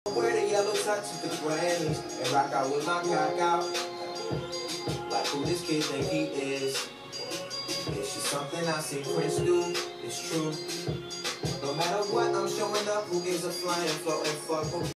Wear the yellow tux with the Grammys and rock out with my cock out. Like who this kid think he is? It's just something I see Prince do. It's true. No matter what, I'm showing up. Who gives a flying, floating, fuck?